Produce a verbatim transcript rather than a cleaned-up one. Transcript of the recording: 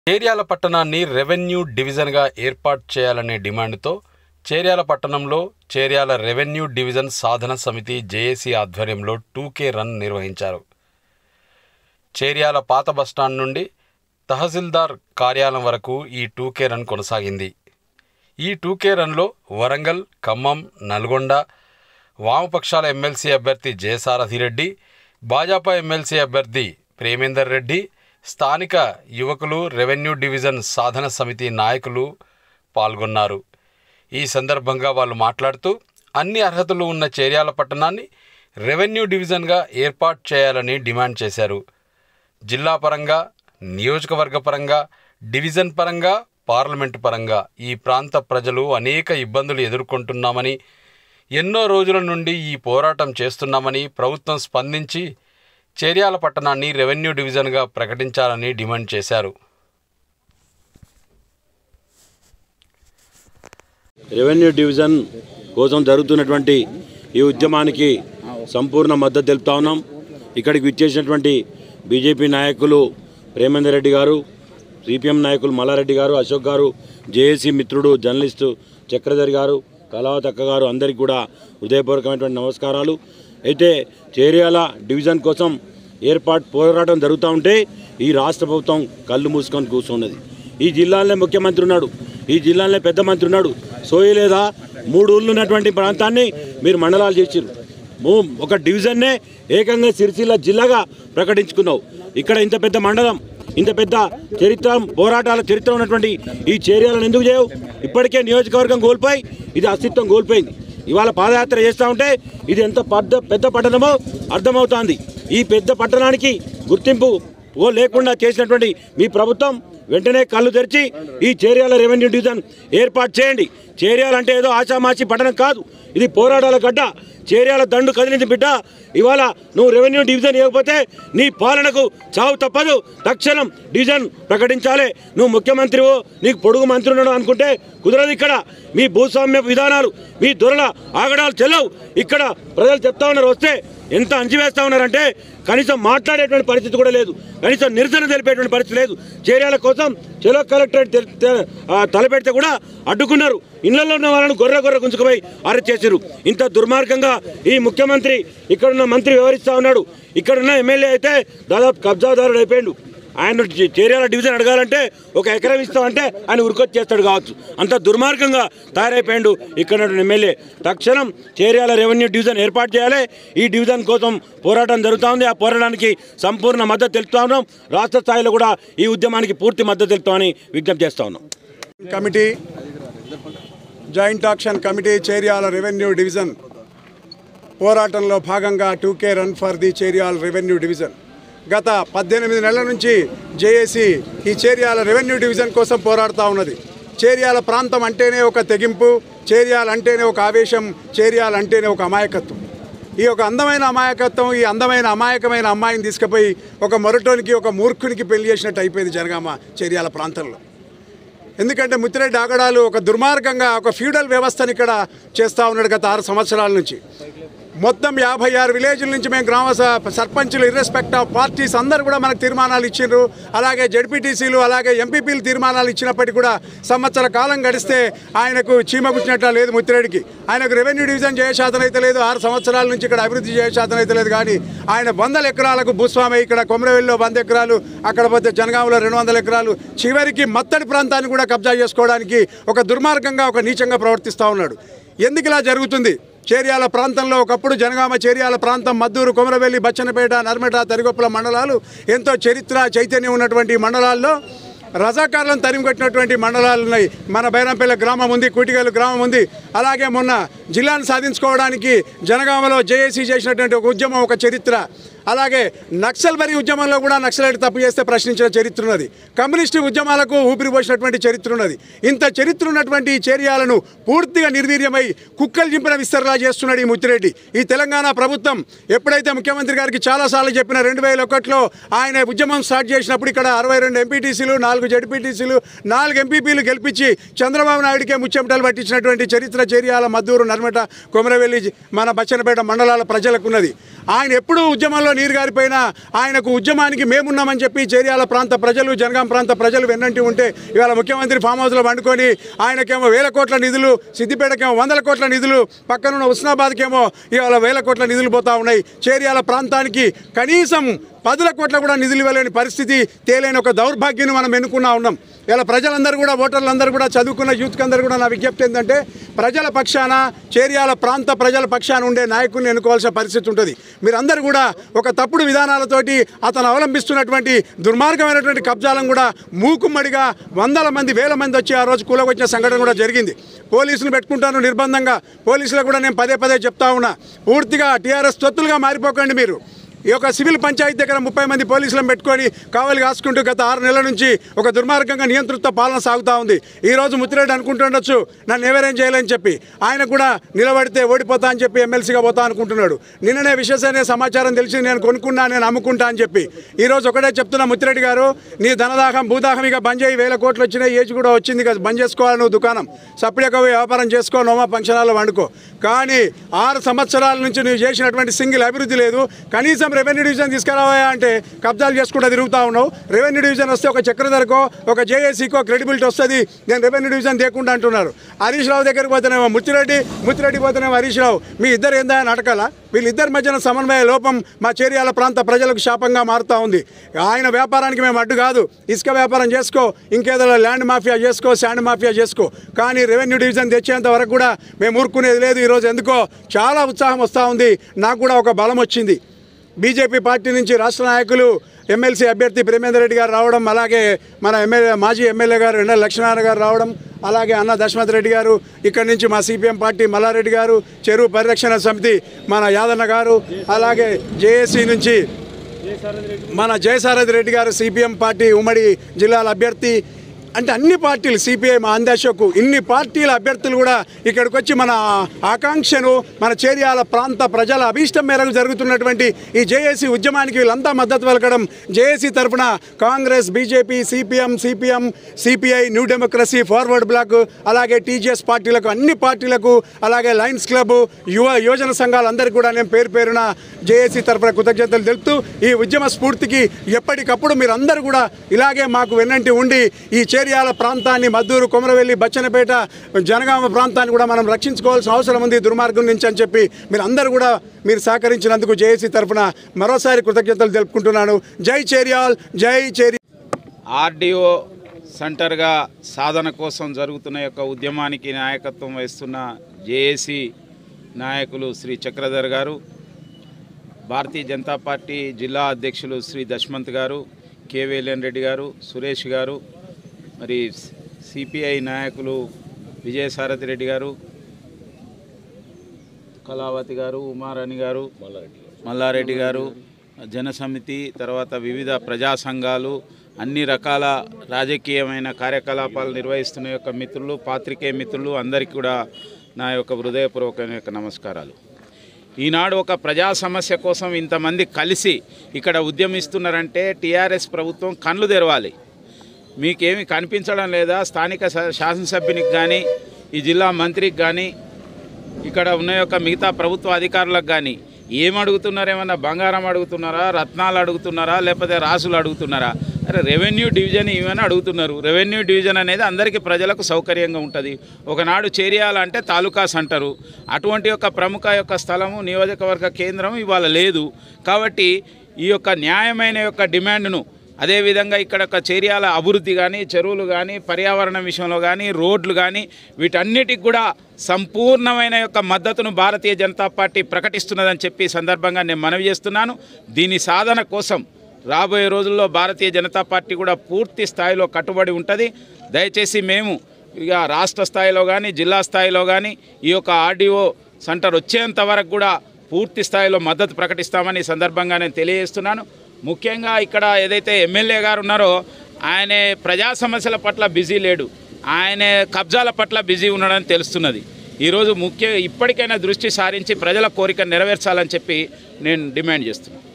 చేర్యాల పట్టణాన్ని రెవెన్యూ డివిజన్గా ఏర్పాటు చేయాలనే డిమాండ్తో చేర్యాల పట్టణంలో చేర్యాల రెవెన్యూ డివిజన్ సాధన సమితి జేఏసీ ఆధ్వర్యంలో టూ కే రన్ నిర్వహించారు. చేర్యాల పాత బస్టాండ్ నుండి తహసీల్దార్ కార్యాలయం వరకు ఈ టూ కే రన్ కొనసాగింది. ఈ టూ కే రన్లో వరంగల్, ఖమ్మం, నల్గొండ వామపక్షాల ఎమ్మెల్సీ అభ్యర్థి జయసారథిరెడ్డి, భాజపా ఎమ్మెల్సీ అభ్యర్థి ప్రేమేందర్ రెడ్డి, స్థానిక యువకులు, రెవెన్యూ డివిజన్ సాధన సమితి నాయకులు పాల్గొన్నారు. ఈ సందర్భంగా వాళ్ళు మాట్లాడుతూ అన్ని అర్హతలు ఉన్న చేర్యాల పట్టణాన్ని రెవెన్యూ డివిజన్గా ఏర్పాటు చేయాలని డిమాండ్ చేశారు. జిల్లా పరంగా, నియోజకవర్గ పరంగా, డివిజన్ పరంగా, పార్లమెంటు పరంగా ఈ ప్రాంత ప్రజలు అనేక ఇబ్బందులు ఎదుర్కొంటున్నామని, ఎన్నో రోజుల నుండి ఈ పోరాటం చేస్తున్నామని ప్రభుత్వం స్పందించి చేర్యాల పట్టణాన్ని రెవెన్యూ డివిజన్గా ప్రకటించాలని డిమాండ్ చేశారు. రెవెన్యూ డివిజన్ కోసం జరుగుతున్నటువంటి ఈ ఉద్యమానికి సంపూర్ణ మద్దతు తెలుపుతా ఉన్నాం. ఇక్కడికి విచ్చేసినటువంటి బీజేపీ నాయకులు ప్రేమేందర్ రెడ్డి గారు, సిపిఎం నాయకులు మల్లారెడ్డి గారు, అశోక్ గారు, జేఏసీ మిత్రుడు జర్నలిస్టు చక్రధర్ గారు, కళావతి అక్క గారు, అందరికీ కూడా హృదయపూర్వకమైనటువంటి నమస్కారాలు. అయితే చేర్యాల డివిజన్ కోసం ఏర్పాటు పోరాటం జరుగుతూ ఉంటే ఈ రాష్ట్ర ప్రభుత్వం కళ్ళు మూసుకొని కూర్చున్నది. ఈ జిల్లాలోనే ముఖ్యమంత్రి ఉన్నాడు, ఈ జిల్లాలోనే పెద్ద మంత్రి ఉన్నాడు. సోయలేదా మూడు ఊళ్ళు ఉన్నటువంటి ప్రాంతాన్ని మీరు మండలాలు చేసిరు. ఒక డివిజన్నే ఏకంగా సిరిసిల్ల జిల్లాగా ప్రకటించుకున్నావు. ఇక్కడ ఇంత పెద్ద మండలం, ఇంత పెద్ద చరిత్ర, పోరాటాల చరిత్ర ఉన్నటువంటి ఈ చేర్యాలను ఎందుకు చేయవు? ఇప్పటికే నియోజకవర్గం కోల్పోయి ఇది అస్తిత్వం కోల్పోయింది. ఇవాళ పాదయాత్ర చేస్తూ ఉంటే ఇది ఎంత పెద్ద పెద్ద పట్టణమో అర్థమవుతోంది. ఈ పెద్ద పట్టణానికి గుర్తింపు లేకుండా చేసినటువంటి మీ ప్రభుత్వం వెంటనే కళ్ళు తెరిచి ఈ చేర్యాల రెవెన్యూ డివిజన్ ఏర్పాటు చేయండి. చేర్యాల అంటే ఏదో ఆషామాషి పట్టణం కాదు, ఇది పోరాటాల గడ్డ. చేర్యాల దండు కదిలించి బిడ్డ, ఇవాళ నువ్వు రెవెన్యూ డివిజన్ ఇవ్వకపోతే నీ పాలనకు చావు తప్పదు. తక్షణం డివిజన్ ప్రకటించాలి. నువ్వు ముఖ్యమంత్రివో, నీకు పొడుగు మంత్రి ఉన్నాడు అనుకుంటే కుదరదు. ఇక్కడ మీ భూస్వామ్య విధానాలు, మీ దొరల ఆగడాలు చెల్లవు. ఇక్కడ ప్రజలు చెప్తా ఉన్నారు, వస్తే ఎంత అంచివేస్తూ ఉన్నారంటే కనీసం మాట్లాడేటువంటి పరిస్థితి కూడా లేదు, కనీసం నిరసన తెలిపేటువంటి పరిస్థితి లేదు. చేర్యాల కోసం చెలో కలెక్టరేట్ తలపెడితే కూడా అడ్డుకున్నారు. ఇళ్లలో ఉన్న వాళ్ళను గొర్రె గొర్రె గుంజుకుపోయి అరెస్ట్ చేశారు. ఇంత దుర్మార్గంగా ఈ ముఖ్యమంత్రి, ఇక్కడున్న మంత్రి వ్యవహరిస్తూ ఉన్నాడు. ఇక్కడున్న ఎమ్మెల్యే అయితే దాదాపు కబ్జాదారుడు అయిపోయాడు. ఆయన చేర్యాల డివిజన్ అడగాలంటే ఒక ఎకరం ఇస్తామంటే ఆయన ఉరికొచ్చి చేస్తాడు కావచ్చు, అంత దుర్మార్గంగా తయారైపోయాడు ఇక్కడ ఎమ్మెల్యే. తక్షణం చేర్యాల రెవెన్యూ డివిజన్ ఏర్పాటు చేయాలి. ఈ డివిజన్ కోసం పోరాటం జరుగుతూ ఉంది. ఆ పోరాటానికి సంపూర్ణ మద్దతు తెలుపుతా ఉన్నాం. రాష్ట్ర స్థాయిలో కూడా ఈ ఉద్యమానికి పూర్తి మద్దతు తెలుపుతామని విజ్ఞప్తి చేస్తా ఉన్నాం. Committee joint action committee Cheriyal revenue division పోరాటంలో భాగంగా two K run for the Cheriyal revenue division. గత పద్దెనిమిది నెలల నుంచి జేఏసీ ఈ చేర్యాల రెవెన్యూ డివిజన్ కోసం పోరాడుతూ ఉన్నది. చేర్యాల ప్రాంతం అంటేనే ఒక తెగింపు, చేర్యాల అంటేనే ఒక ఆవేశం, చేర్యాల అంటేనే ఒక అమాయకత్వం. ఈ ఒక అందమైన అమాయకత్వం, ఈ అందమైన అమాయకమైన అమ్మాయిని తీసుకుపోయి ఒక మొరటోనికి, ఒక మూర్ఖునికి పెళ్లి చేసినట్టు అయిపోయింది జనగామ చేర్యాల ప్రాంతంలో. ఎందుకంటే ముత్తిరెడ్డి ఆగడాలు ఒక దుర్మార్గంగా ఒక ఫ్యూడల్ వ్యవస్థను ఇక్కడ చేస్తూ ఉన్నాడు గత ఆరు సంవత్సరాల నుంచి. మొత్తం యాభై ఆరు విలేజ్ల నుంచి మేము గ్రామ సర్పంచులు ఇర్రెస్పెక్ట్ ఆఫ్ పార్టీస్ అందరూ కూడా మనకు తీర్మానాలు ఇచ్చిండ్రు. అలాగే జడ్పీటీసీలు, అలాగే ఎంపీపీలు తీర్మానాలు ఇచ్చినప్పటికీ కూడా సంవత్సర కాలం గడిస్తే ఆయనకు చీమ గుచ్చినట్లా లేదు ముత్తిరెడ్డికి. ఆయనకు రెవెన్యూ డివిజన్ చేయశాతం అయితే లేదు, ఆరు సంవత్సరాల నుంచి ఇక్కడ అభివృద్ధి చేయశాతం అయితే లేదు. కానీ ఆయన వందల ఎకరాలకు భూస్వామి, ఇక్కడ కొమరవెల్లిలో వంద ఎకరాలు, అక్కడ పోతే జనగామలో రెండు వందల ఎకరాలు, చివరికి మత్తడి ప్రాంతాన్ని కూడా కబ్జా చేసుకోవడానికి ఒక దుర్మార్గంగా, ఒక నీచంగా ప్రవర్తిస్తూ ఉన్నాడు. ఎందుకు ఇలా జరుగుతుంది? చేర్యాల ప్రాంతంలో ఒకప్పుడు జనగామ చేర్యాల ప్రాంతం, మద్దూరు, కొమరవెల్లి, బచ్చన్నపేట, నర్మట, తరిగొప్పల మండలాలు ఎంతో చరిత్ర చైతన్యం ఉన్నటువంటి మండలాల్లో రజాకారులను తరిమి కట్టినటువంటి మండలాలు ఉన్నాయి. మన బైరంపల్లి గ్రామం ఉంది, కూటిగల్లు గ్రామం ఉంది. అలాగే మొన్న జిల్లాను సాధించుకోవడానికి జనగామలో జేఏసీ చేసినటువంటి ఒక ఉద్యమం, ఒక చరిత్ర. అలాగే నక్సల్బరీ ఉద్యమంలో కూడా నక్సలైట్ తప్పు చేస్తే ప్రశ్నించిన చరిత్ర ఉన్నది. కమ్యూనిస్టు ఉద్యమాలకు ఊపిరి పోసినటువంటి చరిత్ర ఉన్నది. ఇంత చరిత్ర ఉన్నటువంటి ఈ చేర్యాలను పూర్తిగా నిర్వీర్యమై కుక్కలు చింపిన విస్తరలా చేస్తున్నాడు ఈ ముత్తిరెడ్డి. ఈ తెలంగాణ ప్రభుత్వం ఎప్పుడైతే ముఖ్యమంత్రి గారికి చాలాసార్లు చెప్పిన రెండు వేల ఒకటిలో ఆయన ఉద్యమం స్టార్ట్ చేసినప్పుడు ఇక్కడ అరవై రెండు ఎంపీటీసీలు, నాలుగు జడ్పీటీసీలు, నాలుగు ఎంపీపీలు గెలిపించి చంద్రబాబు నాయుడికే ముచ్చెమటలు పట్టించినటువంటి చరిత్ర చేర్యాల, మద్దూరు, నర్మట, కొమరవెల్లి, మన బచ్చన్నపేట మండలాల ప్రజలకు ఉన్నది. ఆయన ఎప్పుడూ ఉద్యమంలో కళ్ళలో నీరు గారిపోయినా ఆయనకు ఉద్యమానికి మేమున్నామని చెప్పి చేర్యాల ప్రాంత ప్రజలు జనగాం ప్రాంత ప్రజలు వెన్నంటి ఉంటే ఇవాళ ముఖ్యమంత్రి ఫామ్ హౌస్లో వండుకొని ఆయనకేమో వేల కోట్ల నిధులు, సిద్దిపేటకేమో వందల కోట్ల నిధులు, పక్కనున్న ఉస్నాబాద్కేమో ఇవాళ వేల కోట్ల నిధులు పోతా ఉన్నాయి. చేర్యాల ప్రాంతానికి కనీసం పదుల కోట్ల కూడా నిధులు ఇవ్వలేని పరిస్థితి, తేలేని ఒక దౌర్భాగ్యాన్ని మనం ఎన్నుకున్నా ఉన్నాం. ఇలా ప్రజలందరూ కూడా, ఓటర్లందరూ కూడా, చదువుకున్న యూత్కి అందరూ కూడా నా విజ్ఞప్తి ఏంటంటే ప్రజల పక్షాన, చేర్యాల ప్రాంత ప్రజల పక్షాన ఉండే నాయకుడిని ఎన్నుకోవాల్సిన పరిస్థితి ఉంటుంది. మీరందరూ కూడా ఒక తప్పుడు విధానాలతోటి అతను అవలంబిస్తున్నటువంటి దుర్మార్గమైనటువంటి కబ్జాలను కూడా మూకుమ్మడిగా వందల మంది వేల మంది వచ్చి ఆ రోజు కూలగొచ్చిన సంఘటన కూడా జరిగింది. పోలీసులు పెట్టుకుంటాను నిర్బంధంగా, పోలీసులకు కూడా నేను పదే పదే చెప్తా ఉన్నా, పూర్తిగా టీఆర్ఎస్ తొత్తులుగా మారిపోకండి. మీరు ఈ యొక్క సివిల్ పంచాయతీ దగ్గర ముప్పై మంది పోలీసులను పెట్టుకొని కావలి కాసుకుంటూ గత ఆరు నెలల నుంచి ఒక దుర్మార్గంగా నియంతృత్వ పాలన సాగుతూ ఉంది. ఈరోజు ముత్తిరెడ్డి అనుకుంటుండొచ్చు నన్ను ఎవరేం చేయాలని చెప్పి, ఆయన కూడా నిలబడితే ఓడిపోతా అని చెప్పి ఎమ్మెల్సీగా పోతా అనుకుంటున్నాడు. నిన్ననే విశ్వసనీయ సమాచారం తెలిసి నేను కొనుక్కున్నా, నేను అమ్ముకుంటా అని చెప్పి ఈరోజు ఒకటే చెప్తున్నా, ముత్తిరెడ్డి గారు నీ ధనదాహం భూదాహం ఇక బంద్ చేయి, వేల కోట్లు వచ్చినాయి, ఏజ్ కూడా వచ్చింది కదా, బంద్ చేసుకోవాలి నువ్వు దుకాణం, సపరేట్గా వ్యాపారం చేసుకో, నోమా ఫంక్షనాల్లో వండుకో. కానీ ఆరు సంవత్సరాల నుంచి నువ్వు చేసినటువంటి సింగిల్ అభివృద్ధి లేదు. కనీసం రెవెన్యూ డివిజన్ తీసుకురావా అంటే కబ్జాలు చేసుకుంటూ తిరుగుతూ ఉన్నావు. రెవెన్యూ డివిజన్ వస్తే ఒక చక్రధరకో ఒక జేఏసీకో క్రెడిబిలిటీ వస్తుంది, నేను రెవెన్యూ డివిజన్ తేకుండా అంటున్నారు. హరీష్ రావు దగ్గరికి పోతేనేమో ముత్తిరెడ్డి, ముత్తిరెడ్డి పోతేనేమో హరీష్ రావు. మీ ఇద్దరు ఏందా అని అడగాల? వీళ్ళిద్దరి మధ్యన సమన్వయ లోపం మా చేర్యాల ప్రాంత ప్రజలకు శాపంగా మారుతూ ఉంది. ఆయన వ్యాపారానికి మేము అడ్డు కాదు, ఇసుక వ్యాపారం చేసుకో, ఇంకేదో ల్యాండ్ మాఫియా చేసుకో, శాండ్ మాఫియా చేసుకో, కానీ రెవెన్యూ డివిజన్ తెచ్చేంత వరకు కూడా మేము ఊరుకునేది లేదు. ఈరోజు ఎందుకో చాలా ఉత్సాహం వస్తూ ఉంది, నాకు కూడా ఒక బలం వచ్చింది. బీజేపీ పార్టీ నుంచి రాష్ట్ర నాయకులు ఎమ్మెల్సీ అభ్యర్థి ప్రేమేందర్ రెడ్డి గారు రావడం, అలాగే మన ఎమ్మెల్యే మాజీ ఎమ్మెల్యే గారు ఎండ లక్ష్మీనారాయణ గారు రావడం, అలాగే అన్న దశమత్ రెడ్డి గారు, ఇక్కడి నుంచి మా సిపిఎం పార్టీ మల్లారెడ్డి గారు, చెరువు పరిరక్షణ సమితి మన యాదన్న గారు, అలాగే జేఏసీ నుంచి మన జయసారథి రెడ్డి గారు సిపిఎం పార్టీ ఉమ్మడి జిల్లాల అభ్యర్థి, అంటే అన్ని పార్టీలు, సిపిఐ మా అందాశకు ఇన్ని పార్టీల అభ్యర్థులు కూడా ఇక్కడికి వచ్చి మన ఆకాంక్షను, మన చేర్యాల ప్రాంత ప్రజల అభీష్టం మేరకు జరుగుతున్నటువంటి ఈ జేఏసీ ఉద్యమానికి వీళ్ళంతా మద్దతు పలకడం, జేఏసీ తరఫున Congress, BJP, CPM, CPM, CPI, New Democracy, Forward Bloc, అలాగే టీజీఎస్ పార్టీలకు, అన్ని పార్టీలకు, అలాగే లయన్స్ క్లబ్, యువ యువజన సంఘాలందరికీ కూడా నేను పేరు పేరున జేఏసీ తరఫున కృతజ్ఞతలు తెలుపుతూ ఈ ఉద్యమ స్ఫూర్తికి ఎప్పటికప్పుడు మీరందరూ కూడా ఇలాగే మాకు వెన్నంటి ఉండి ఈ చేర్యాల ప్రాంతాన్ని, మద్దూరు, కొమరవెల్లి, బచ్చనపేట, జనగామ ప్రాంతాన్ని కూడా మనం రక్షించుకోవాల్సిన అవసరం ఉంది దుర్మార్గం నుంచి అని చెప్పి మీరు అందరూ కూడా మీరు సహకరించినందుకు జేఏసీ తరఫున మరోసారి కృతజ్ఞతలు తెలుపుకుంటున్నాను. జై చేర్యాల్, జై చేర్యాల్. ఆర్డీఓ సెంటర్గా సాధన కోసం జరుగుతున్న యొక్క ఉద్యమానికి నాయకత్వం వహిస్తున్న జేఏసీ నాయకులు శ్రీ చక్రధర్ గారు, భారతీయ జనతా పార్టీ జిల్లా అధ్యక్షులు శ్రీ దశమంత్ గారు, కేవీఎల్ఎన్ రెడ్డి గారు, సురేష్ గారు, మరి సిపిఐ నాయకులు విజయసారథి రెడ్డి గారు, కళావతి గారు, ఉమారాణి గారు, మల్లారెడ్డి గారు, జనసమితి, తర్వాత వివిధ ప్రజా సంఘాలు, అన్ని రకాల రాజకీయమైన కార్యకలాపాలు నిర్వహిస్తున్న యొక్క మిత్రులు, పాత్రికేయ మిత్రులు అందరికీ కూడా నా యొక్క హృదయపూర్వకమైన యొక్క నమస్కారాలు. ఈనాడు ఒక ప్రజా సమస్య కోసం ఇంతమంది కలిసి ఇక్కడ ఉద్యమిస్తున్నారంటే టీఆర్ఎస్ ప్రభుత్వం కళ్ళు తెరవాలి. మీకేమి కనిపించడం లేదా? స్థానిక శాసనసభ్యునికి కానీ, ఈ జిల్లా మంత్రికి కానీ, ఇక్కడ ఉన్న యొక్క మిగతా ప్రభుత్వ అధికారులకు కానీ ఏం అడుగుతున్నారు? ఏమన్నా బంగారం అడుగుతున్నారా, రత్నాలు అడుగుతున్నారా, లేకపోతే రాసులు అడుగుతున్నారా? అరే రెవెన్యూ డివిజన్ ఏమైనా అడుగుతున్నారు. రెవెన్యూ డివిజన్ అనేది అందరికీ ప్రజలకు సౌకర్యంగా ఉంటుంది. ఒకనాడు చేర్యాలంటే తాలూకాస్ అంటారు. అటువంటి యొక్క ప్రముఖ యొక్క స్థలము, నియోజకవర్గ కేంద్రం ఇవాళ లేదు. కాబట్టి ఈ యొక్క న్యాయమైన యొక్క డిమాండ్ను, అదేవిధంగా ఇక్కడ ఒక చేర్యాల అభివృద్ధి కానీ, చెరువులు కానీ, పర్యావరణం విషయంలో కానీ, రోడ్లు కానీ, వీటన్నిటికి కూడా సంపూర్ణమైన యొక్క మద్దతును భారతీయ జనతా పార్టీ ప్రకటిస్తున్నదని చెప్పి సందర్భంగా నేను మనవి చేస్తున్నాను. దీని సాధన కోసం రాబోయే రోజుల్లో భారతీయ జనతా పార్టీ కూడా పూర్తి స్థాయిలో కట్టుబడి ఉంటుంది. దయచేసి మేము ఇక రాష్ట్ర స్థాయిలో కానీ, జిల్లా స్థాయిలో కానీ ఈ యొక్క ఆర్డీఓ సెంటర్ వచ్చేంత వరకు కూడా పూర్తి స్థాయిలో మద్దతు ప్రకటిస్తామని సందర్భంగా నేను తెలియజేస్తున్నాను. ముఖ్యంగా ఇక్కడ ఏదైతే ఎమ్మెల్యే గారు ఉన్నారో ఆయన ప్రజా సమస్యల పట్ల బిజీ లేడు, ఆయన కబ్జాల పట్ల బిజీ ఉన్నాడని తెలుస్తున్నది. ఈరోజు ముఖ్య ఇప్పటికైనా దృష్టి సారించి ప్రజల కోరిక నెరవేర్చాలని చెప్పి నేను డిమాండ్ చేస్తున్నాను.